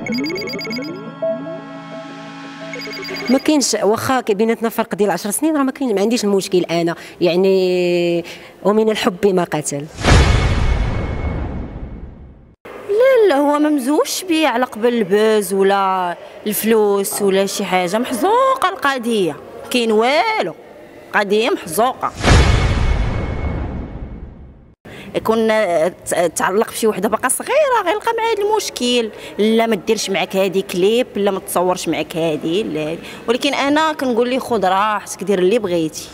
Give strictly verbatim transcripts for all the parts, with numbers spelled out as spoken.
ما كاينش، واخا بيناتنا فرق ديال عشر سنين راه ما كاين، ما عنديش المشكل انا يعني، ومن الحب ما قتل. لا لا هو ما مزوجش بيا على قبل البوز ولا الفلوس ولا شي حاجه، محزوقه القضيه، كاين والو، قضيه محزوقه. كنا تعلق بشي وحده باقا صغيره غيلقى معايا المشكل، لا ما ديرش معاك هادي كليب، لا ما تصورش معاك هادي، لا. ولكن انا كنقول ليه خذ راحتك دير اللي بغيتي.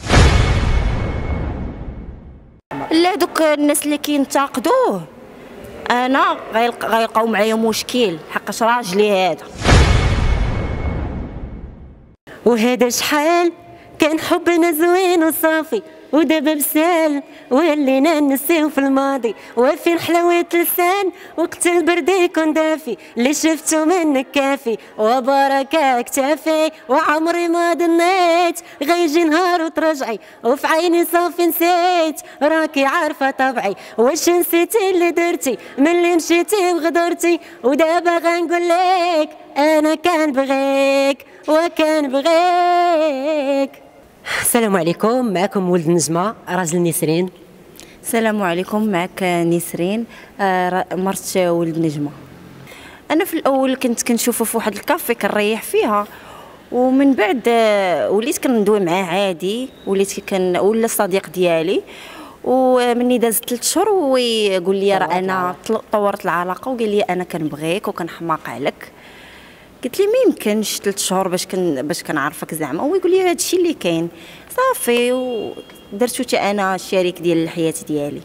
لا دوك الناس اللي كينتقدوه انا غيلقاو معايا مشكل، حقاش راجلي هذا. وهذا شحال كان حبنا زوين وصافي، ودابا بسال ولينا نسيو في الماضي، وفين حلاوة لسان وقت البرد يكون دافي، اللي شفتو منك كافي وبركة كتافي، وعمري ما ظنيت غيجي نهار وترجعي، وفي عيني صافي نسيت راكي عارفة طبعي، واش نسيتي اللي درتي ملي مشيتي وغدرتي، ودابا غنقول لك انا كان بغيك وكان بغيك. السلام عليكم، معكم ولد النجمه راجل نسرين. السلام عليكم، معك نسرين مرت ولد نجمه. انا في الاول كنت كنشوفه في واحد الكافي كنريح فيها، ومن بعد وليت كندوي معاه عادي، وليت كان ولا صديق ديالي، ومني دازت ثلاث شهور ويقول لي راه انا طورت العلاقه، وقال لي انا كنبغيك وكنحماق عليك. قلت لي ما يمكنش ثلاث شهور باش كن باش كنعرفك زعما، ويقول لي هذا الشيء اللي كاين صافي، ودرتو حتى انا الشريك ديال الحياه ديالي.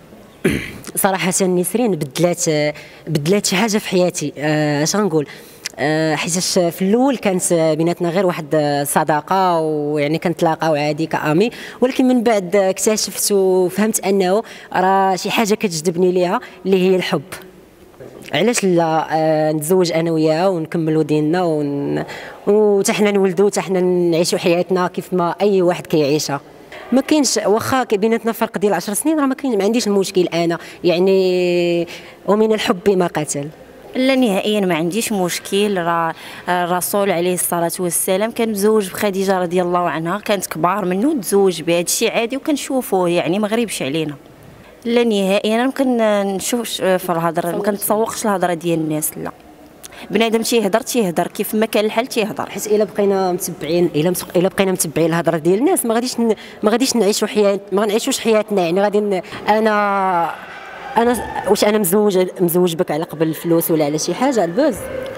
صراحه نسرين بدلات بدلات شي حاجه في حياتي، اش غنقول، أه حيتاش في الاول كانت بيناتنا غير واحد الصداقه، ويعني كنتلاقاو عادي كامي، ولكن من بعد اكتشفت وفهمت انه راه شي حاجه كتجذبني ليها اللي هي الحب. علاش لا آه نتزوج انا وياها ونكملوا ديننا ون... وتا حنا نولدوا تا حنا نعيشوا حياتنا كيف ما اي واحد كيعيشها. ما كاينش، واخا بيناتنا فرق ديال عشر سنين راه ما كاين، ما عنديش المشكل انا يعني، ومن الحب ما قتل. لا نهائيا ما عنديش مشكل، راه الرسول عليه الصلاه والسلام كان مزوج بخديجه رضي الله عنها، كانت كبار منه تزوج بهذا الشيء عادي وكنشوفوه يعني ما غريبش علينا. لا نهائيا انا ما كنشوفش في الهضره، ما كنتسوقش الهضره ديال الناس، لا بنادم تيهضر تيهضر كيف ما كان الحال تيهضر، حيت الا بقينا متبعين الا الا بقينا متبعين الهضره ديال الناس ما غاديش ما غاديش نعيشوا حياه، ما غنعيشوش حياتنا يعني. غادي انا انا واش انا مزوج مزوج بك على قبل الفلوس ولا على شي حاجه البوز؟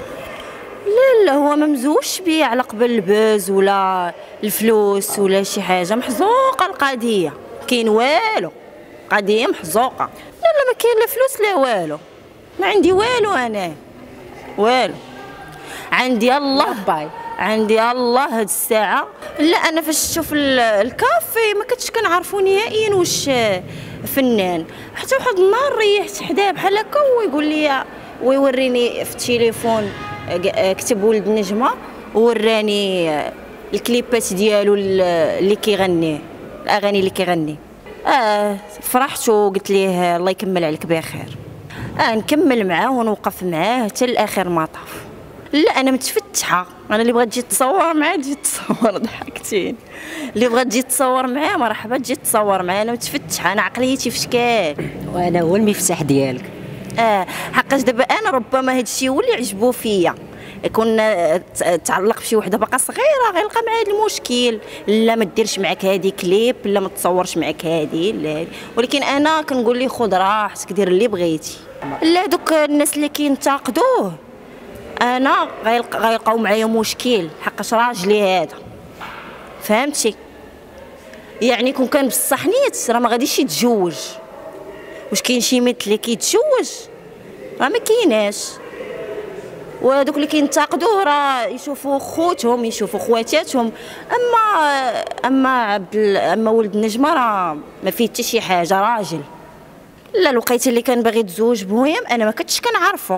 لا لا هو ما مزوجش بيا على قبل البوز ولا الفلوس ولا شي حاجه، محزوقه القضيه، كاين والو، قضيه محزوقه. لا لا ما كاين لا فلوس لا والو، ما عندي والو انا، والو عندي الله باي، عندي الله هاد الساعه. لا انا فاش نشوف الكافي ما كنتش كنعرفو نهائيا واش فنان، حتى واحد النهار ريحت حداه بحال هكا ويقول لي ويوريني في التليفون كتب ولد النجمه، ووراني الكليبات ديالو اللي كيغنيه، الاغاني اللي كيغني. اه فرحت وقلت ليه الله يكمل عليك بخير. اه نكمل معاه ونوقف معاه حتى لاخر مطاف. لا انا متفتحه، انا اللي بغات تجي تصور معاه تجي تصور، ضحكتين، اللي بغات تجي تصور معاه مرحبا تجي تصور معاه، انا متفتحه، انا عقليتي في شكال، وانا هو المفتاح ديالك. اه حقاش دابا انا ربما هذا الشيء هو اللي عجبو فيا، كنا تعلق بشي وحده باقا صغيره غيلقى معايا المشكل، لا ما ديرش معاك هادي كليب، لا ما تصورش معاك هادي، لا. ولكن انا كنقول ليه خذ راحتك دير اللي بغيتي. لا دوك الناس اللي كينتقدوه انا غيلقاو معايا مشكل، حقاش راجلي هذا، فهمتي يعني. كون كان بصح نيت راه ما غاديش يتزوج. واش كاين شي مثل اللي كيتزوج؟ راه ما كايناش. وهذوك اللي كينتقدوه راه يشوفوا خوتهم يشوفوا خواتاتهم، اما اما عبد اما ولد النجمه راه ما فيه حتى شي حاجه، راجل. لا الوقيته اللي كان باغي يتزوج بويم انا ما كنتش كنعرفه،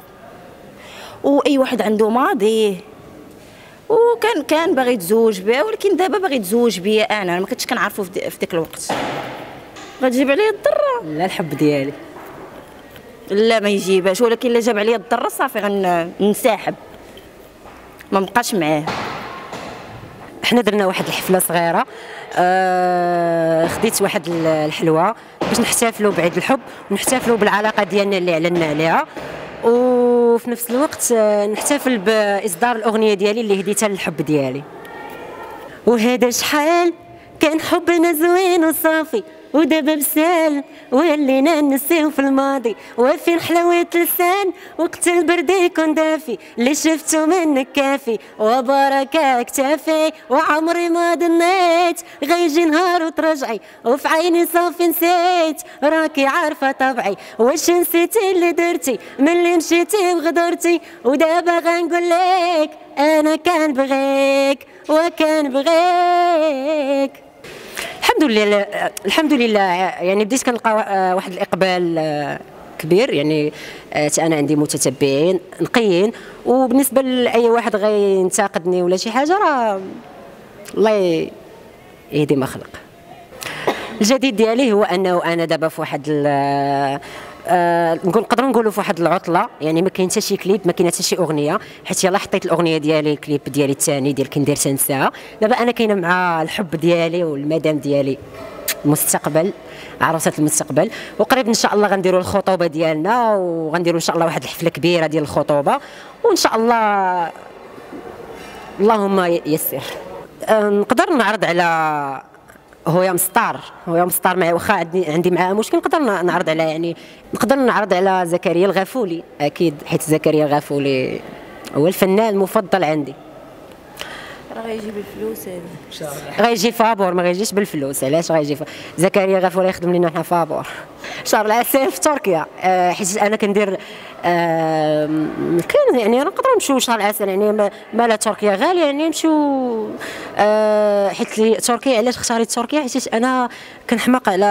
واي واحد عنده ماضيه، وكان كان باغي يتزوج بها، ولكن دابا باغي يتزوج بيا انا، انا ما كنتش كنعرفه في ديك الوقت. غتجيب عليا الضره؟ لا الحب ديالي لا ما يجيبهاش، ولكن الا جاب عليا الضر صافي غنسحب ما بقاش معاه. حنا درنا واحد الحفله صغيره، آه خديت واحد الحلوه باش نحتفلوا بعيد الحب ونحتفلوا بالعلاقه ديالنا اللي اعلنا عليها، وفي نفس الوقت نحتفل باصدار الاغنيه ديالي اللي هديتها للحب ديالي. وهذا شحال كان حبنا زوين وصافي، ودابا بسال ولينا نسيو في الماضي، وفين حلاوة لسان وقت البرد يكون دافي، اللي شفتو منك كافي وبركة كتافي، وعمري ما ظنيت غيجي نهار وترجعي، وفي عيني صافي نسيت راكي عارفة طبعي، واش نسيتي اللي درتي ملي مشيتي وغدرتي، ودابا غنقول لك انا كان بغيك وكان بغيك. الحمد لله الحمد لله يعني بديت كنلقى واحد الاقبال كبير، يعني انا عندي متتبعين نقيين، وبالنسبه لاي واحد غينتقدني ولا شي حاجه راه الله يهدي ما خلق. الجديد ديالي هو انه انا دابا في واحد آه نقدروا نقولوا في واحد العطله، يعني ما كاين حتى شي كليب، ما كاين حتى شي اغنيه، حيت يلاه حطيت الاغنيه ديالي الكليب ديالي الثاني ديال كندير تنساها. دابا انا كاينه مع الحب ديالي والمدام ديالي المستقبل، عروسه المستقبل، وقريب ان شاء الله غنديروا الخطوبه ديالنا، وغنديروا ان شاء الله واحد الحفله كبيره ديال الخطوبه، وان شاء الله اللهم يسر. آه نقدر نعرض على هو يا مسطار هو يا مسطار معي، واخا عندي عندي معاه مشكل نقدر نعرض على يعني نقدر نعرض على زكريا الغافولي اكيد، حيت زكريا الغافولي هو الفنان المفضل عندي. راه غيجي بالفلوس هذا، غيجي فابور ما غيجيش بالفلوس. علاش غيجي زكريا الغافولي يخدم لنا حنا فابور شهر العسل في تركيا، أه حيت انا كندير أه كاين يعني نقدروا نمشيو شهر العسل، يعني مالا تركيا غاليه يعني نمشيو أه حيت تركيا. علاش اختاريت تركيا؟ حيت انا كنحماق على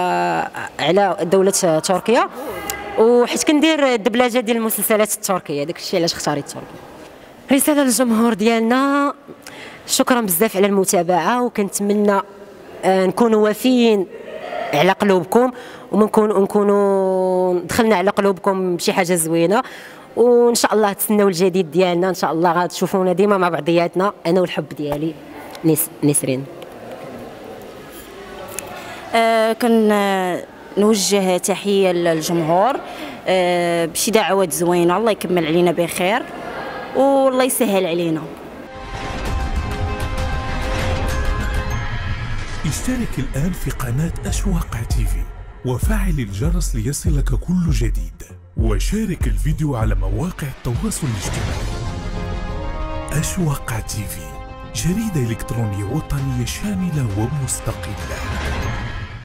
على دوله تركيا، وحيت كندير الدبلجه ديال المسلسلات التركيه، داك الشيء علاش اختاريت تركيا. رساله للجمهور ديالنا، شكرا بزاف على المتابعه، وكنتمنى أه نكونوا وافيين على قلوبكم، ونكونوا نكونوا دخلنا على قلوبكم بشي حاجه زوينه، وان شاء الله تسناو الجديد ديالنا، ان شاء الله غتشوفونا ديما مع بعضياتنا انا والحب ديالي نسرين. آه كن نوجه تحيه للجمهور آه بشي دعوات زوينه، الله يكمل علينا بخير والله يسهل علينا. اشترك الآن في قناة أشواق تيفي وفعل الجرس ليصلك كل جديد، وشارك الفيديو على مواقع التواصل الاجتماعي. أشواق تيفي، جريدة إلكترونية وطنية شاملة ومستقلة.